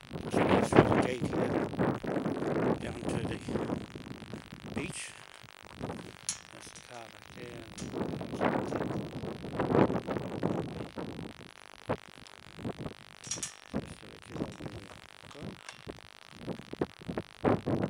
So we go through the gate here, down to the beach. That's the car back there. Just to let you know where we go.